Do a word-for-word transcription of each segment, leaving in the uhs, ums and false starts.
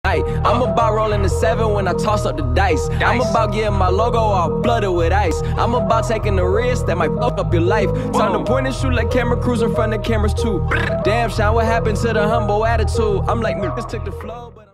I'm about rolling the seven when I toss up the dice. I'm about getting my logo all blooded with ice. I'm about taking the risk that might fuck up your life. Time to point and shoot like camera crews in front of cameras too. Damn, Sean, what happened to the humble attitude? I'm like, niggas took the flow, but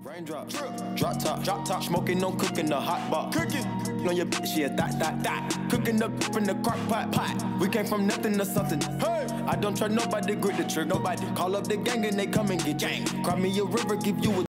Raindrop, drop top, drop top, smoking, no cooking, the hot pot, cooking. On your bitch, yeah, that, that, that. Cooking up in the crock pot, pot. We came from nothing to something. Hey, I don't trust nobody, grip the trick, nobody. Call up the gang and they come and get gang. Cry me a river, give you a